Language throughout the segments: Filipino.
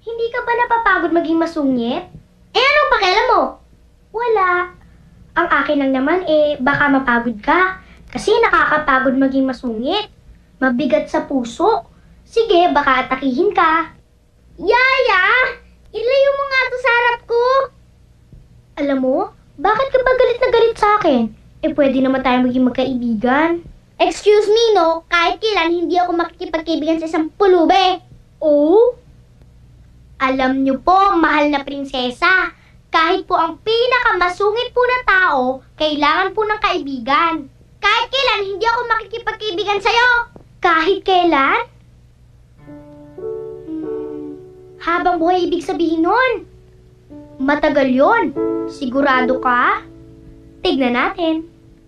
Hindi ka ba napapagod maging masungit? Eh, anong pakialam mo? Wala. Ang akin lang naman baka mapagod ka. Kasi nakakapagod maging masungit. Mabigat sa puso. Sige, baka atakihin ka. Yaya! Ilayo mo nga to sa harap ko! Alam mo, bakit ka ba galit na galit sa akin? Pwede naman tayo maging magkaibigan. Excuse me, no? Kahit kailan hindi ako makikipagkaibigan sa isang pulube. Oh? Alam niyo po, mahal na prinsesa, kahit po ang pinakamasungit po na tao, kailangan po ng kaibigan. Kahit kailan, hindi ako makikipagkaibigan sa'yo. Kahit kailan? Habang buhay ibig sabihin nun. Matagal yon. Sigurado ka? Tignan natin.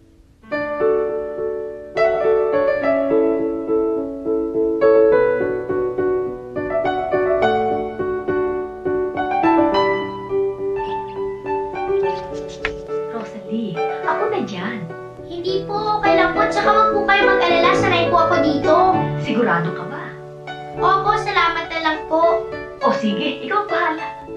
Ako na dyan. Hindi po, okay lang po. Tsaka wag po kayo mag-alala. Sanay po ako dito. Sigurado ka ba? Opo, salamat na lang po. O sige, ikaw bahala.